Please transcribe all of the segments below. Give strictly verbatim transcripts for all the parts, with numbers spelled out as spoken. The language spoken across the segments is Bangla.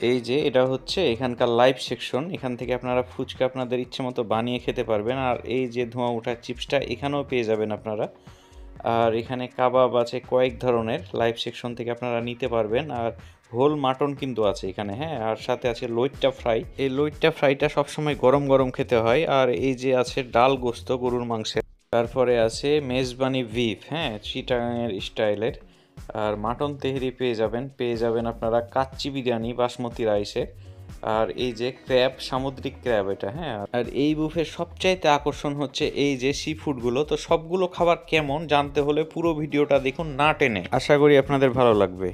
এই যে এটা হচ্ছে এখানকার লাইভ সেকশন। এখান থেকে আপনারা ফুচকা আপনাদের ইচ্ছে মতো বানিয়ে খেতে পারবেন। আর এই যে ধোঁয়া ওঠা চিপসটা এখানেও পেয়ে যাবেন আপনারা। আর এখানে কাবাব আছে কয়েক ধরনের, লাইভ সেকশন থেকে আপনারা নিতে পারবেন। আর হোল মাটন কিন্তু আছে এখানে, হ্যাঁ। আর সাথে আছে লইট্টা ফ্রাই। এই লইট্টা ফ্রাইটা সবসময় গরম গরম খেতে হয়। আর এই যে আছে ডাল গোস্ত গরুর মাংসের। তারপরে আছে মেজবানি বিফ, হ্যাঁ, চিটাগাংয়ের স্টাইলের। আর মাটন তেহেরি পেয়ে যাবেন, পেয়ে যাবেন আপনারা কাচ্চি বিরিয়ানি বাসমতি রাইসের। আর এই যে ক্র্যাব, সামুদ্রিক ক্র্যাব এটা, হ্যাঁ। আর এই বুফের সবচাইতে আকর্ষণ হচ্ছে এই যে সি ফুডগুলো। তো সবগুলো খাবার কেমন জানতে হলে পুরো ভিডিওটা দেখুন না টেনে, আশা করি আপনাদের ভালো লাগবে।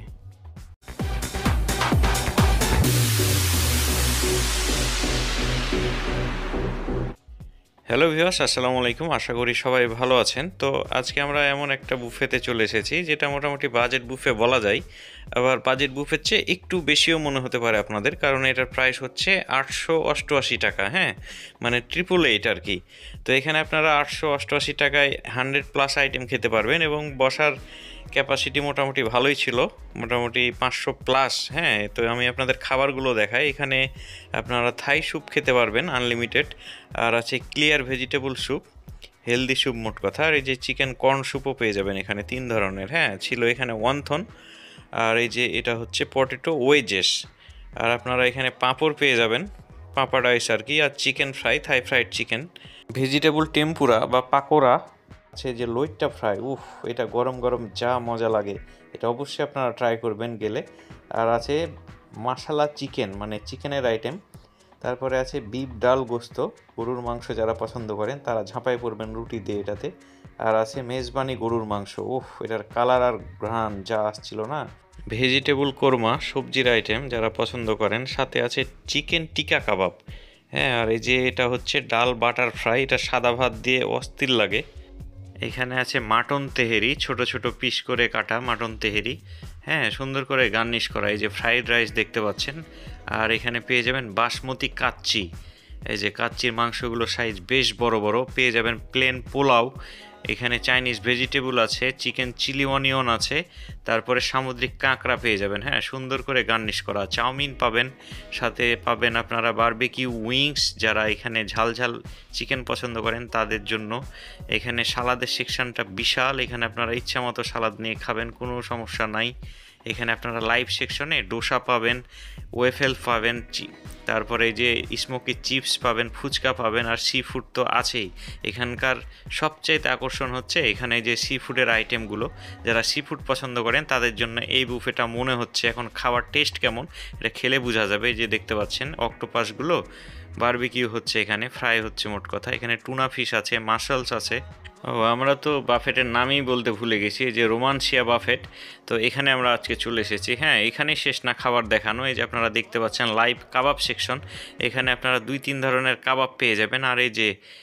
হ্যালো ভিউয়ার্স, আসসালামু আলাইকুম। আশা করি সবাই ভালো আছেন। তো আজকে আমরা এমন একটা বুফেতে চলে এসেছি যেটা মোটামুটি বাজেট বুফে বলা যায়। আবার বাজেট বুফের চেয়ে একটু বেশিও মনে হতে পারে আপনাদের, কারণ এটার প্রাইস হচ্ছে আটশো অষ্টআশি টাকা, হ্যাঁ, মানে ট্রিপল এইট আর কি। তো এখানে আপনারা আটশো অষ্টআশি টাকায় হান্ড্রেড প্লাস আইটেম খেতে পারবেন এবং বসার ক্যাপাসিটি মোটামুটি ভালোই ছিল, মোটামুটি পাঁচশো প্লাস, হ্যাঁ। তো আমি আপনাদের খাবারগুলো দেখাই। এখানে আপনারা থাই স্যুপ খেতে পারবেন আনলিমিটেড, আর আছে clear vegetable soup, healthy soup মোট কথা। আর এই যে চিকেন কর্ন স্যুপও পেয়ে যাবেন এখানে, তিন ধরনের, হ্যাঁ, ছিল এখানে ওয়ানথন। আর এই যে এটা হচ্ছে পটেটো ওয়েজেস। আর আপনারা এখানে পাঁপড় পেয়ে যাবেন, পাঁপড় রাইস আর কি, আর chicken fry, Thai fried chicken, vegetable tempura বা পাকোড়া আছে, যে লইট্টা ফ্রাই, উফ, এটা গরম গরম যা মজা লাগে, এটা অবশ্যই আপনারা ট্রাই করবেন গেলে। আর আছে মশালা চিকেন, মানে চিকেনের আইটেম। তারপরে আছে বিফ ডাল গোস্ত, গরুর মাংস যারা পছন্দ করেন তারা ঝাঁপাই পড়বেন রুটি দিয়ে এটাতে। আর আছে মেজবানি গরুর মাংস, উফ, এটার কালার আর ঘ্রাণ যা আসছিল না। ভেজিটেবল কোরমা, সবজির আইটেম যারা পছন্দ করেন। সাথে আছে চিকেন টিকা কাবাব, হ্যাঁ। আর এই যে এটা হচ্ছে ডাল বাটার ফ্রাই, এটা সাদা ভাত দিয়ে অস্থির লাগে। এখানে আছে মাটন তেহেরি, ছোট ছোট পিস করে কাটা মাটন তেহেরি, হ্যাঁ, সুন্দর করে গার্নিশ করা। এই যে ফ্রাইড রাইস দেখতে পাচ্ছেন। আর এখানে পেয়ে যাবেন বাসমতি কাচ্চি, এই যে কাচ্চির মাংসগুলো সাইজ বেশ বড় বড়। পেয়ে যাবেন প্লেন পোলাও, এখানে চাইনিজ ভেজিটেবল আছে, চিকেন চিলি অনিয়ন আছে, তারপরে সামুদ্রিক কাঁকড়া পেয়ে যাবেন, হ্যাঁ, সুন্দর করে গার্নিশ করা। চাউমিন পাবেন, সাথে পাবেন আপনারা বারবিকিউ উইংস, যারা এখানে ঝাল ঝাল চিকেন পছন্দ করেন তাদের জন্য। এখানে সালাদের সেকশনটা বিশাল, এখানে আপনারা ইচ্ছা মতো সালাদ নিয়ে খাবেন, কোনো সমস্যা নাই। এখানে আপনারা লাইভ সেকশনে ডোসা পাবেন, ওয়েফেল পাবেন, তারপরে যে স্মোকি চিপস পাবেন, ফুচকা পাবেন, আর সি ফুড তো আছেই। এখানকার সবচাইতে আকর্ষণ হচ্ছে এখানে যে সি ফুডের আইটেমগুলো, যারা সি ফুড পছন্দ করেন তাদের জন্য এই বুফেটা মনে হচ্ছে। এখন খাওয়ার টেস্ট কেমন এটা খেলে বোঝা যাবে। যে দেখতে পাচ্ছেন অক্টোপাসগুলো বারবিকিউ হচ্ছে, এখানে ফ্রাই হচ্ছে মোট কথা। এখানে টুনা ফিশ আছে, মাসলস আছে। ও, আমরা তো বাফেটের নামই বলতে ভুলে গেছি, যে রোমানসিয়া বাফেট। তো এখানে আমরা আজকে চলে এসেছি, হ্যাঁ। এখানেই শেষ না খাবার দেখানো। এই যে আপনারা দেখতে পাচ্ছেন লাইভ কাবাব সেকশন, এখানে আপনারা দুই তিন ধরনের কাবাব পেয়ে যাবেন। আর এই যে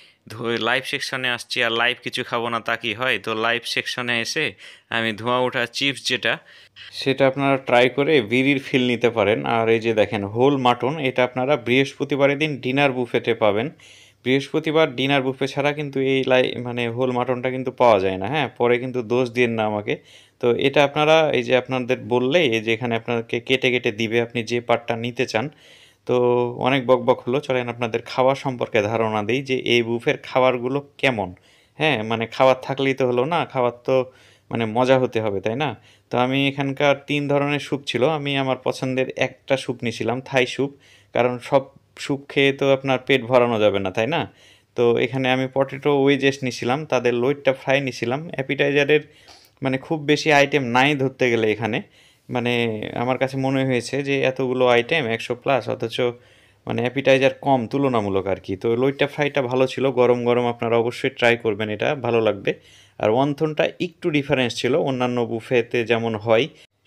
লাইভ সেকশনে আসছি আর লাইভ কিছু খাবো না তা কি হয়? তো লাইভ সেকশনে এসে আমি ধোঁয়া ওঠা চিপস যেটা, সেটা আপনারা ট্রাই করে বিড়ির ফিল নিতে পারেন। আর এই যে দেখেন হোল মাটন, এটা আপনারা বৃহস্পতিবারের দিন ডিনার বুফেতে পাবেন। বৃহস্পতিবার ডিনার বুফে ছাড়া কিন্তু এই লাই মানে হোল মাটনটা কিন্তু পাওয়া যায় না, হ্যাঁ। পরে কিন্তু দোষ দিন না আমাকে। তো এটা আপনারা এই যে আপনাদের বললে এই যে এখানে আপনাকে কেটে কেটে দিবে, আপনি যে পার্টটা নিতে চান। তো অনেক বকবক হলো, চলেন আপনাদের খাওয়া সম্পর্কে ধারণা দিই যে এই বুফের খাবারগুলো কেমন, হ্যাঁ। মানে খাবার থাকলেই তো হলো না, খাবার তো মানে মজা হতে হবে, তাই না? তো আমি এখানকার তিন ধরনের স্যুপ ছিল, আমি আমার পছন্দের একটা স্যুপ নিয়েছিলাম, থাই স্যুপ। কারণ সব স্যুপ খেয়ে তো আপনার পেট ভরানো যাবে না, তাই না? তো এখানে আমি পটেটো ওয়েজেস নিয়েছিলাম, তাদের লইট্টা ফ্রাই নিয়েছিলাম। অ্যাপিটাইজারের মানে খুব বেশি আইটেম নাই ধরতে গেলে এখানে। মানে আমার কাছে মনে হয়েছে যে এতগুলো আইটেম একশো প্লাস, অথচ মানে অ্যাপিটাইজার কম তুলনামূলক আর কি। তো লইট্টা ফ্রাইটা ভালো ছিল, গরম গরম আপনারা অবশ্যই ট্রাই করবেন, এটা ভালো লাগবে। আর ওয়ানথনটা একটু ডিফারেন্স ছিল, অন্যান্য বুফেতে যেমন হয়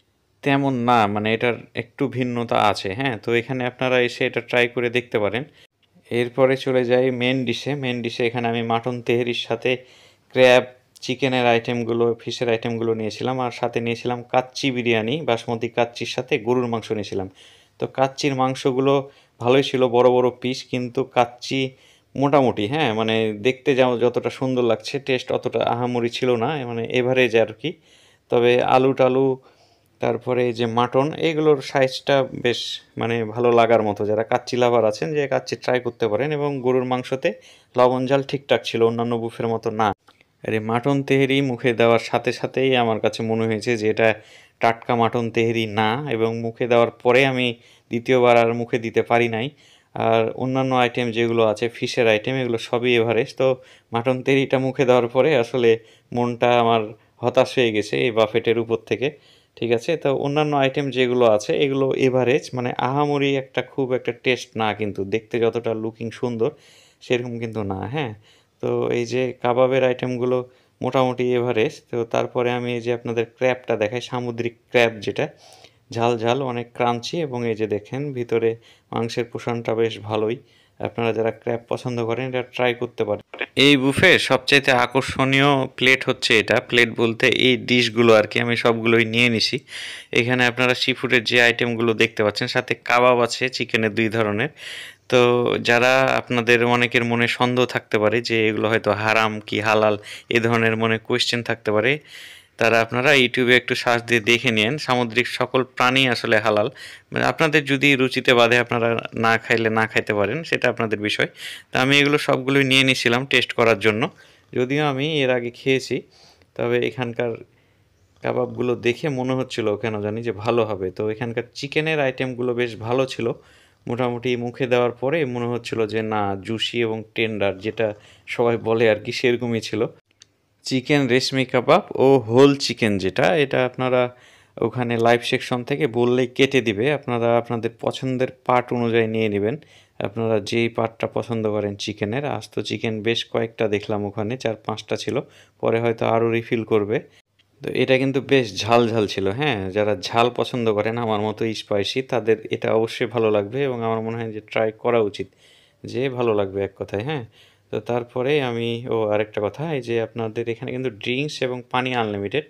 তেমন না, মানে এটার একটু ভিন্নতা আছে, হ্যাঁ। তো এখানে আপনারা এসে এটা ট্রাই করে দেখতে পারেন। এরপরে চলে যাই মেন ডিশে। মেন ডিশে এখানে আমি মাটন তেহেরির সাথে ক্র্যাব, চিকেনের আইটেমগুলো, ফিশের আইটেমগুলো নিয়েছিলাম। আর সাথে নিয়েছিলাম কাচ্চি বিরিয়ানি, বাসমতি কাচ্চির সাথে গরুর মাংস নিয়েছিলাম। তো কাচ্চির মাংসগুলো ভালোই ছিল, বড় বড় পিস, কিন্তু কাচ্চি মোটামুটি, হ্যাঁ, মানে দেখতে যাও যতটা সুন্দর লাগছে, টেস্ট অতটা আহামরি ছিল না, মানে এভারেজ আর কি। তবে আলু টালু তারপরে এই যে মাটন, এগুলোর সাইজটা বেশ মানে ভালো লাগার মতো, যারা কাচ্চি লাভার আছেন যে কাচ্চি ট্রাই করতে পারেন। এবং গরুর মাংসতে লবণ ঝাল ঠিকঠাক ছিল, অন্যান্য বুফের মতো না। আর এই মাটন তেহেরি মুখে দেওয়ার সাথে সাথেই আমার কাছে মনে হয়েছে যে এটা টাটকা মাটন তেহেরি না, এবং মুখে দেওয়ার পরে আমি দ্বিতীয়বার আর মুখে দিতে পারি নাই। আর অন্যান্য আইটেম যেগুলো আছে ফিশের আইটেম, এগুলো সবই এভারেস্ট। তো মাটন তেহেরিটা মুখে দেওয়ার পরে আসলে মনটা আমার হতাশ হয়ে গেছে এই বাফেটের উপর থেকে। ঠিক আছে, তো অন্যান্য আইটেম যেগুলো আছে এগুলো এভারেজ, মানে আহামরি একটা খুব একটা টেস্ট না, কিন্তু দেখতে যতটা লুকিং সুন্দর সেরকম কিন্তু না। হ্যাঁ, তো এই যে কাবাবের আইটেমগুলো মোটামুটি এভারেজ। তো তারপরে আমি এই যে আপনাদের ক্র্যাবটা দেখাই, সামুদ্রিক ক্র্যাব যেটা ঝাল ঝাল অনেক ক্রাঞ্চি, এবং এই যে দেখেন ভিতরে মাংসের পোষণটা বেশ ভালোই। আপনারা যারা ক্র্যাব পছন্দ করেন এটা ট্রাই করতে পারেন। এই বুফে সবচাইতে আকর্ষণীয় প্লেট হচ্ছে এটা, প্লেট বলতে এই ডিশগুলো আর কি, আমি সবগুলোই নিয়ে নিছি। এখানে আপনারা সি ফুডের যে আইটেমগুলো দেখতে পাচ্ছেন, সাথে কাবাব আছে চিকেনের দুই ধরনের। তো যারা আপনাদের অনেকের মনে সন্দেহ থাকতে পারে যে এগুলো হয়তো হারাম কি হালাল, এ ধরনের মনে কোয়েশ্চেন থাকতে পারে, তারা আপনারা ইউটিউবে একটু সার্চ দিয়ে দেখে নিন। সামুদ্রিক সকল প্রাণী আসলে হালাল, মানে আপনাদের যদি রুচিতে বাধে আপনারা না খাইলে না খাইতে পারেন, সেটা আপনাদের বিষয়। তো আমি এগুলো সবগুলোই নিয়ে নিয়েছিলাম টেস্ট করার জন্য, যদিও আমি এর আগে খেয়েছি। তবে এখানকার কাবাবগুলো দেখে মনে হচ্ছিল কেন জানি যে ভালো হবে। তো এখানকার চিকেনের আইটেমগুলো বেশ ভালো ছিল, মোটামুটি মুখে দেওয়ার পরে মনে হচ্ছিল যে না, জুসি এবং টেন্ডার যেটা সবাই বলে আর কি, সেরকমই ছিল। চিকেন রেশমি কাবাব ও হোল চিকেন যেটা, এটা আপনারা ওখানে লাইভ সেকশন থেকে বললেই কেটে দিবে। আপনারা আপনাদের পছন্দের পার্ট অনুযায়ী নিয়ে নেবেন, আপনারা যেই পার্টটা পছন্দ করেন চিকেনের। আস্ত চিকেন বেশ কয়েকটা দেখলাম ওখানে, চার পাঁচটা ছিল, পরে হয়তো আরও রিফিল করবে। তো এটা কিন্তু বেশ ঝাল ঝাল ছিল। হ্যাঁ, যারা ঝাল পছন্দ করেন আমার মতো স্পাইসি, তাদের এটা অবশ্যই ভালো লাগবে, এবং আমার মনে হয় যে ট্রাই করা উচিত, যে ভালো লাগবে এক কথায়। হ্যাঁ, তো তারপরে আমি ও আরেকটা কথা, এই যে আপনাদের এখানে কিন্তু ড্রিঙ্কস এবং পানি আনলিমিটেড।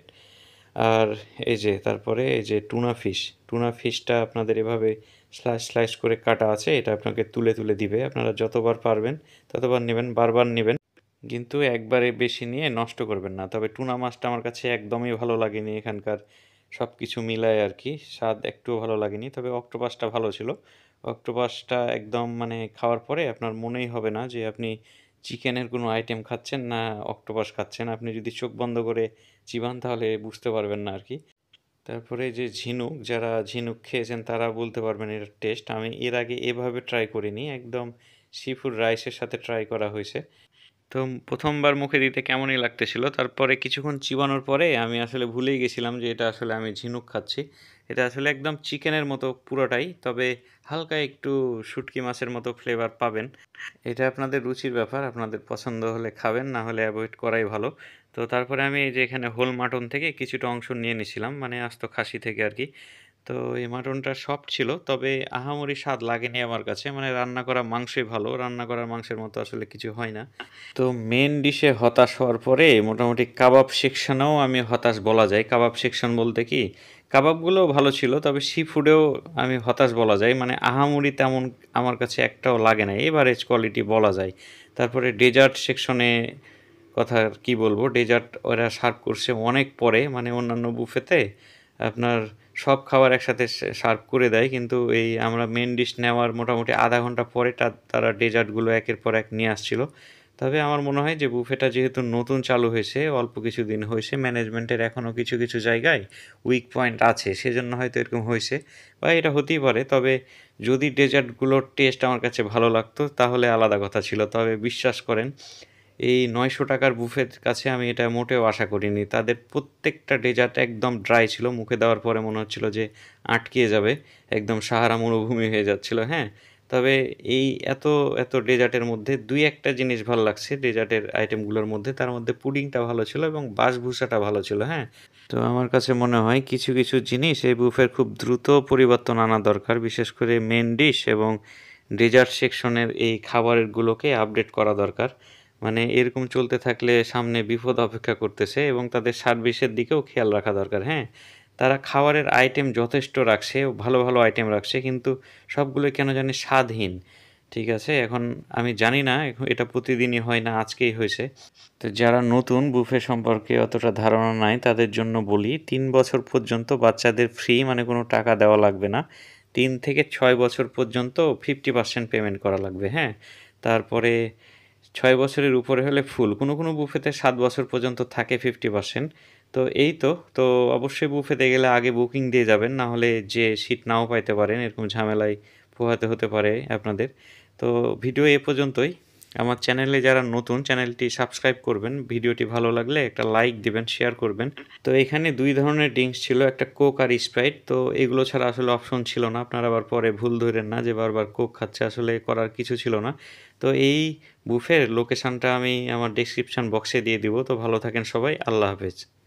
আর এই যে তারপরে এই যে টুনা ফিশ, টুনা ফিশটা আপনাদের এভাবে স্লাইস স্লাইস করে কাটা আছে, এটা আপনাকে তুলে তুলে দিবে। আপনারা যতবার পারবেন ততবার নেবেন, বারবার নেবেন, কিন্তু একবারে বেশি নিয়ে নষ্ট করবেন না। তবে টুনা মাছটা আমার কাছে একদমই ভালো লাগেনি, এখানকার সব কিছু মিলায় আর কি স্বাদ একটুও ভালো লাগেনি। তবে অক্টোপাসটা ভালো ছিল। অক্টোপাসটা একদম মানে খাওয়ার পরে আপনার মনেই হবে না যে আপনি চিকেনের কোনো আইটেম খাচ্ছেন না অক্টোপাস খাচ্ছেন। আপনি যদি চোখ বন্ধ করে চিবান তাহলে বুঝতে পারবেন না আর কি। তারপরে যে ঝিনুক, যারা ঝিনুক খেয়েছেন তারা বলতে পারবেন এর টেস্ট। আমি এর আগে এভাবে ট্রাই করিনি, একদম সি ফুড রাইসের সাথে ট্রাই করা হয়েছে। তো প্রথমবার মুখে দিতে কেমনই লাগতেছিল, তারপরে কিছুক্ষণ চিবানোর পরে আমি আসলে ভুলেই গেছিলাম যে এটা আসলে আমি ঝিনুক খাচ্ছি। এটা আসলে একদম চিকেনের মতো পুরোটাই, তবে হালকা একটু শুটকি মাছের মতো ফ্লেভার পাবেন। এটা আপনাদের রুচির ব্যাপার, আপনাদের পছন্দ হলে খাবেন, না হলে অ্যাভয়েড করাই ভালো। তো তারপরে আমি এই যে এখানে হোল মাটন থেকে কিছুটা অংশ নিয়ে নিছিলাম, মানে আস্ত খাসি থেকে আর কি। তো এই মাটনটা সফট ছিল, তবে আহামরি স্বাদ লাগেনি আমার কাছে, মানে রান্না করা মাংসই ভালো, রান্না করা মাংসের মতো আসলে কিছু হয় না। তো মেন ডিশে হতাশ হওয়ার পরে মোটামুটি কাবাব সেকশনেও আমি হতাশ বলা যায়। কাবাব সেকশন বলতে কি, কাবাবগুলোও ভালো ছিল, তবে সি ফুডেও আমি হতাশ বলা যায়, মানে আহামরি তেমন আমার কাছে একটাও লাগে না, এভারেজ কোয়ালিটি বলা যায়। তারপরে ডেজার্ট সেকশনে কথা আর কি বলবো, ডেজার্ট ওরা সার্ভ করছে অনেক পরে, মানে অন্যান্য বুফেতে আপনার সব খাবার একসাথে সার্ভ করে দেয়, কিন্তু এই আমরা মেন ডিশ নেওয়ার মোটামুটি আধা ঘন্টা পরে তারা ডেজার্টগুলো একের পর এক নিয়ে আসছিল। তবে আমার মনে হয় যে বুফেটা যেহেতু নতুন চালু হয়েছে, অল্প কিছু দিন হয়েছে, ম্যানেজমেন্টের এখনও কিছু কিছু জায়গায় উইক পয়েন্ট আছে, সেজন্য হয়তো এরকম হয়েছে, বা এটা হতেই পারে। তবে যদি ডেজার্টগুলোর টেস্ট আমার কাছে ভালো লাগতো তাহলে আলাদা কথা ছিল। তবে বিশ্বাস করেন এই নয়শো টাকার বুফের কাছে আমি এটা মোটেও আশা করিনি। তাদের প্রত্যেকটা ডেজার্ট একদম ড্রাই ছিল, মুখে দেওয়ার পরে মনে হচ্ছিল যে আটকে যাবে, একদম সাহারা মরুভূমি হয়ে যাচ্ছিল। হ্যাঁ, তবে এই এত এত ডেজার্টের মধ্যে দুই একটা জিনিস ভালো লাগছে ডেজার্টের আইটেমগুলোর মধ্যে, তার মধ্যে পুডিংটা ভালো ছিল এবং বাসভূষাটা ভালো ছিল। হ্যাঁ, তো আমার কাছে মনে হয় কিছু কিছু জিনিস এই বুফের খুব দ্রুত পরিবর্তন আনা দরকার, বিশেষ করে মেন ডিশ এবং ডেজার্ট সেকশনের এই খাবারগুলোকে আপডেট করা দরকার। মানে এরকম চলতে থাকলে সামনে বিপদ অপেক্ষা করতেছে, এবং তাদের সার্ভিসের দিকেও খেয়াল রাখা দরকার। হ্যাঁ, তারা খাবারের আইটেম যথেষ্ট রাখছে, ভালো ভালো আইটেম রাখছে, কিন্তু সবগুলো কেন জানি স্বাদহীন। ঠিক আছে, এখন আমি জানি না এখন এটা প্রতিদিনই হয় না আজকেই হয়েছে। তো যারা নতুন বুফে সম্পর্কে অতটা ধারণা নাই তাদের জন্য বলি, তিন বছর পর্যন্ত বাচ্চাদের ফ্রি, মানে কোনো টাকা দেওয়া লাগবে না। তিন থেকে ছয় বছর পর্যন্ত ফিফটি পার্সেন্ট পেমেন্ট করা লাগবে, হ্যাঁ। তারপরে ছয় বছরের উপরে হলে ফুল, কোনো কোনো বুফেতে সাত বছর পর্যন্ত থাকে ফিফটি পার্সেন্ট। তো এই তো তো অবশ্যই বুফেতে গেলে আগে বুকিং দিয়ে যাবেন, না হলে যে সিট নাও পাইতে পারেন, এরকম ঝামেলায় পোহাতে হতে পারে আপনাদের। তো ভিডিও এ পর্যন্তই। আমার চ্যানেলে যারা নতুন, চ্যানেলটি সাবস্ক্রাইব করবেন, ভিডিওটি ভালো লাগলে একটা লাইক দিবেন, শেয়ার করবেন। তো এখানে দুই ধরনের ড্রিঙ্কস ছিল, একটা কোক আর স্প্রাইট। তো এগুলো ছাড়া আসলে অপশন ছিল না, আপনারা আবার পরে ভুল ধরেন না যে বারবার কোক খাচ্ছে, আসলে করার কিছু ছিল না। তো এই বুফের লোকেশানটা আমি আমার ডেসক্রিপশান বক্সে দিয়ে দিব। তো ভালো থাকেন সবাই, আল্লাহ হাফেজ।